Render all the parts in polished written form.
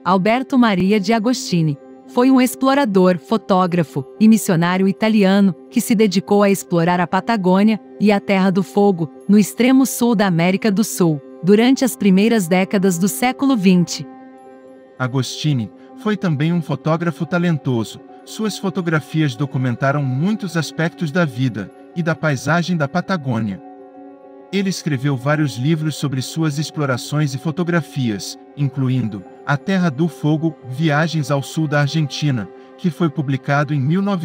Alberto Maria de Agostini foi um explorador, fotógrafo e missionário italiano que se dedicou a explorar a Patagônia e a Terra do Fogo, no extremo sul da América do Sul, durante as primeiras décadas do século XX. Agostini foi também um fotógrafo talentoso. Suas fotografias documentaram muitos aspectos da vida e da paisagem da Patagônia. Ele escreveu vários livros sobre suas explorações e fotografias, incluindo A Terra do Fogo, Viagens ao Sul da Argentina, que foi publicado em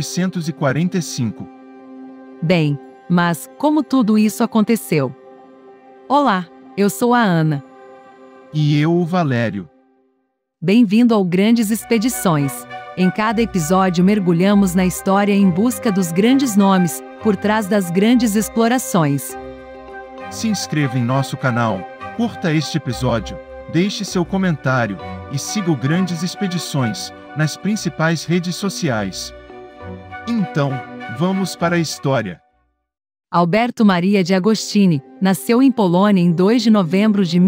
1945. Bem, mas como tudo isso aconteceu? Olá, eu sou a Ana. E eu, o Valério. Bem-vindo ao Grandes Expedições. Em cada episódio mergulhamos na história em busca dos grandes nomes, por trás das grandes explorações. Se inscreva em nosso canal, curta este episódio, deixe seu comentário e siga o Grandes Expedições nas principais redes sociais. Então, vamos para a história. Alberto Maria de Agostini nasceu em Polônia em 2 de novembro de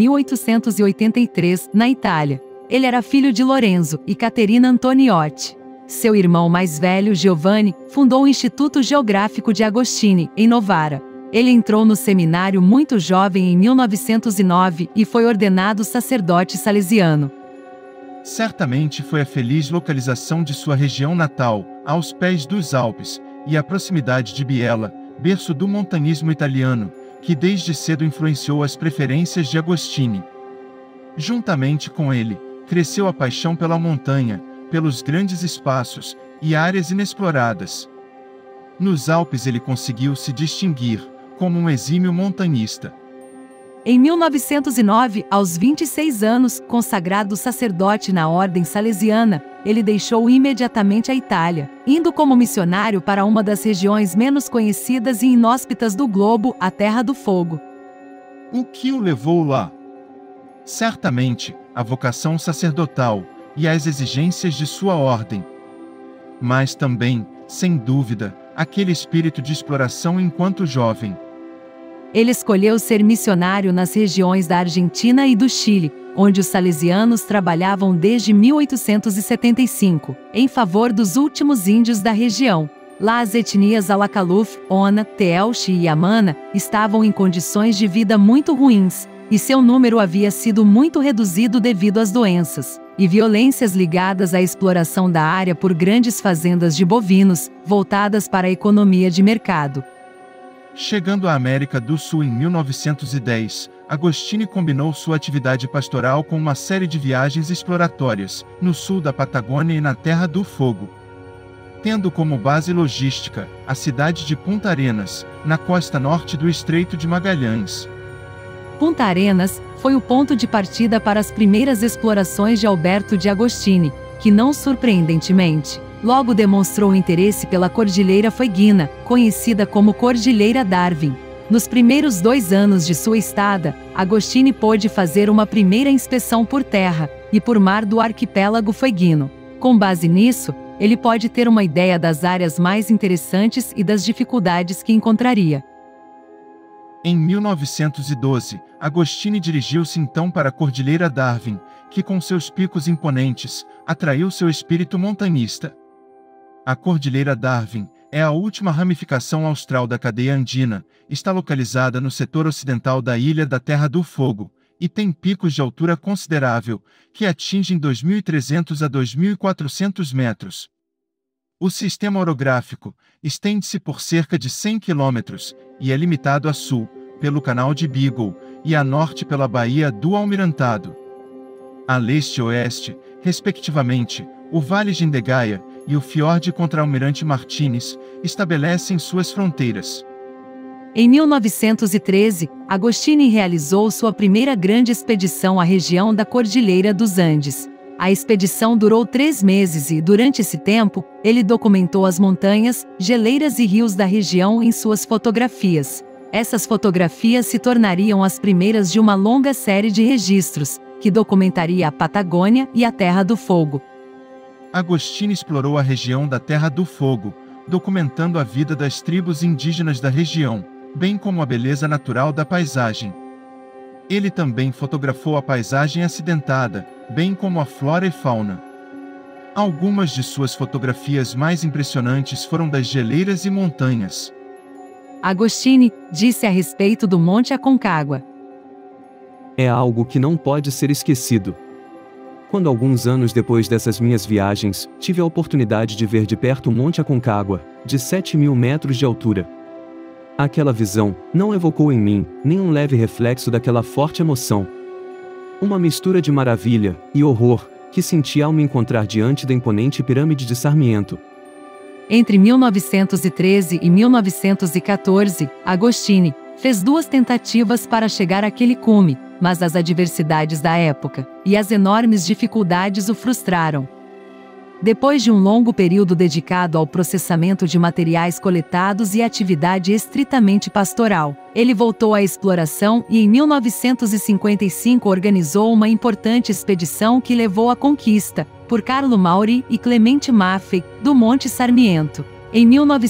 1883, na Itália. Ele era filho de Lorenzo e Caterina Antoniotti. Seu irmão mais velho, Giovanni, fundou o Instituto Geográfico de Agostini, em Novara. Ele entrou no seminário muito jovem em 1909 e foi ordenado sacerdote salesiano. Certamente foi a feliz localização de sua região natal, aos pés dos Alpes, e a proximidade de Biella, berço do montanismo italiano, que desde cedo influenciou as preferências de Agostini. Juntamente com ele, cresceu a paixão pela montanha, pelos grandes espaços e áreas inexploradas. Nos Alpes ele conseguiu se distinguir como um exímio montanhista. Em 1909, aos 26 anos, consagrado sacerdote na ordem salesiana, ele deixou imediatamente a Itália, indo como missionário para uma das regiões menos conhecidas e inóspitas do globo, a Terra do Fogo. O que o levou lá? Certamente, a vocação sacerdotal e as exigências de sua ordem. Mas também, sem dúvida, aquele espírito de exploração enquanto jovem. Ele escolheu ser missionário nas regiões da Argentina e do Chile, onde os salesianos trabalhavam desde 1875, em favor dos últimos índios da região. Lá as etnias Alacaluf, Ona, Teelche e Yamana estavam em condições de vida muito ruins, e seu número havia sido muito reduzido devido às doenças e violências ligadas à exploração da área por grandes fazendas de bovinos, voltadas para a economia de mercado. Chegando à América do Sul em 1910, Agostini combinou sua atividade pastoral com uma série de viagens exploratórias, no sul da Patagônia e na Terra do Fogo. Tendo como base logística, a cidade de Punta Arenas, na costa norte do Estreito de Magalhães. Punta Arenas foi o ponto de partida para as primeiras explorações de Alberto de Agostini, que não surpreendentemente, logo demonstrou interesse pela Cordilheira Fueguina, conhecida como Cordilheira Darwin. Nos primeiros 2 anos de sua estada, Agostini pôde fazer uma primeira inspeção por terra e por mar do arquipélago Fueguino. Com base nisso, ele pode ter uma ideia das áreas mais interessantes e das dificuldades que encontraria. Em 1912, Agostini dirigiu-se então para a Cordilheira Darwin, que com seus picos imponentes, atraiu seu espírito montanhista. A Cordilheira Darwin é a última ramificação austral da cadeia andina, está localizada no setor ocidental da ilha da Terra do Fogo, e tem picos de altura considerável, que atingem 2.300 a 2.400 metros. O sistema orográfico estende-se por cerca de 100 quilômetros, e é limitado a sul, pelo Canal de Beagle, e a norte pela Baía do Almirantado. A leste e oeste, respectivamente, o Vale de Indegaia e o Fiord contra Almirante Martínez estabelecem suas fronteiras. Em 1913, Agostini realizou sua primeira grande expedição à região da Cordilheira dos Andes. A expedição durou 3 meses e, durante esse tempo, ele documentou as montanhas, geleiras e rios da região em suas fotografias. Essas fotografias se tornariam as primeiras de uma longa série de registros, que documentaria a Patagônia e a Terra do Fogo. Agostini explorou a região da Terra do Fogo, documentando a vida das tribos indígenas da região, bem como a beleza natural da paisagem. Ele também fotografou a paisagem acidentada, bem como a flora e fauna. Algumas de suas fotografias mais impressionantes foram das geleiras e montanhas. Agostini disse a respeito do Monte Aconcagua: é algo que não pode ser esquecido. Quando alguns anos depois dessas minhas viagens, tive a oportunidade de ver de perto o Monte Aconcagua, de 7.000 metros de altura. Aquela visão não evocou em mim nem um leve reflexo daquela forte emoção. Uma mistura de maravilha e horror que senti ao me encontrar diante da imponente pirâmide de Sarmiento. Entre 1913 e 1914, Agostini fez 2 tentativas para chegar àquele cume, mas as adversidades da época e as enormes dificuldades o frustraram. Depois de um longo período dedicado ao processamento de materiais coletados e atividade estritamente pastoral, ele voltou à exploração e em 1955 organizou uma importante expedição que levou à conquista, por Carlo Mauri e Clemente Maffei, do Monte Sarmiento. Em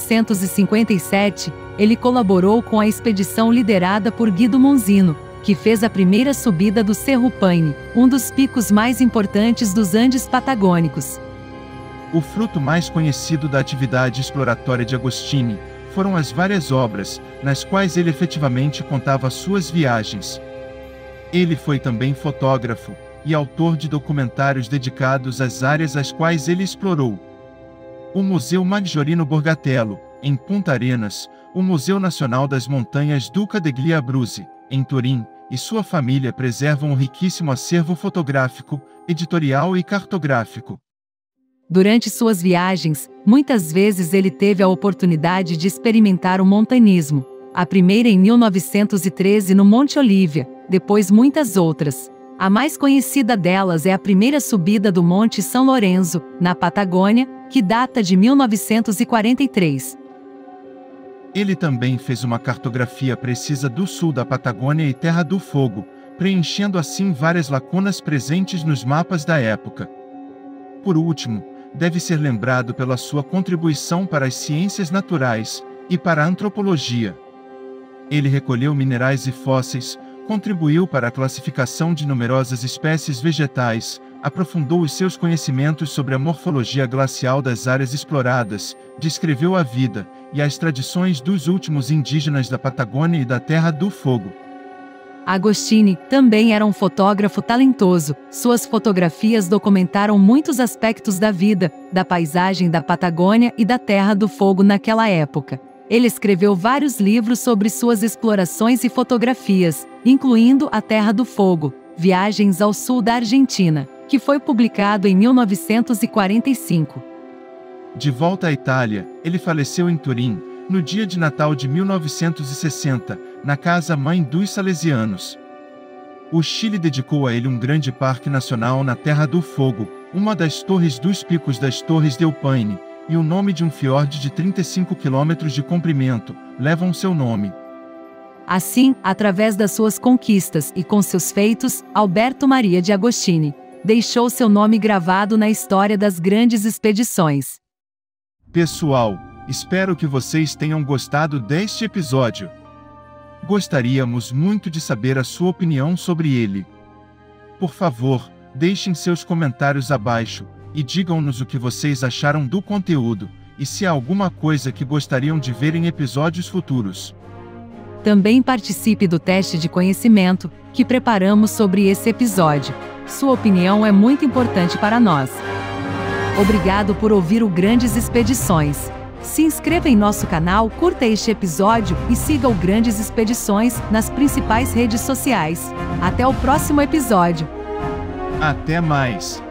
1957, ele colaborou com a expedição liderada por Guido Monzino, que fez a primeira subida do Cerro Paine, um dos picos mais importantes dos Andes patagônicos. O fruto mais conhecido da atividade exploratória de Agostini foram as várias obras, nas quais ele efetivamente contava suas viagens. Ele foi também fotógrafo e autor de documentários dedicados às áreas às quais ele explorou. O Museu Maggiorino Borgatello, em Punta Arenas, o Museu Nacional das Montanhas Duca degli Abruzzi, em Turim, e sua família preservam um riquíssimo acervo fotográfico, editorial e cartográfico. Durante suas viagens, muitas vezes ele teve a oportunidade de experimentar o montanismo. A primeira em 1913 no Monte Olívia, depois muitas outras. A mais conhecida delas é a primeira subida do Monte São Lourenço, na Patagônia, que data de 1943. Ele também fez uma cartografia precisa do sul da Patagônia e Terra do Fogo, preenchendo assim várias lacunas presentes nos mapas da época. Por último, deve ser lembrado pela sua contribuição para as ciências naturais e para a antropologia. Ele recolheu minerais e fósseis, contribuiu para a classificação de numerosas espécies vegetais, aprofundou os seus conhecimentos sobre a morfologia glacial das áreas exploradas, descreveu a vida e as tradições dos últimos indígenas da Patagônia e da Terra do Fogo. Agostini também era um fotógrafo talentoso. Suas fotografias documentaram muitos aspectos da vida, da paisagem da Patagônia e da Terra do Fogo naquela época. Ele escreveu vários livros sobre suas explorações e fotografias, incluindo A Terra do Fogo, Viagens ao Sul da Argentina, que foi publicado em 1945. De volta à Itália, ele faleceu em Turim, no dia de Natal de 1960, na casa-mãe dos salesianos. O Chile dedicou a ele um grande parque nacional na Terra do Fogo, uma das torres dos picos das Torres del Paine, e o nome de um fiord de 35 quilômetros de comprimento, levam seu nome. Assim, através das suas conquistas e com seus feitos, Alberto Maria de Agostini deixou seu nome gravado na história das grandes expedições. Pessoal, espero que vocês tenham gostado deste episódio. Gostaríamos muito de saber a sua opinião sobre ele. Por favor, deixem seus comentários abaixo e digam-nos o que vocês acharam do conteúdo e se há alguma coisa que gostariam de ver em episódios futuros. Também participe do teste de conhecimento que preparamos sobre esse episódio. Sua opinião é muito importante para nós. Obrigado por ouvir o Grandes Expedições. Se inscreva em nosso canal, curta este episódio e siga o Grandes Expedições nas principais redes sociais. Até o próximo episódio. Até mais!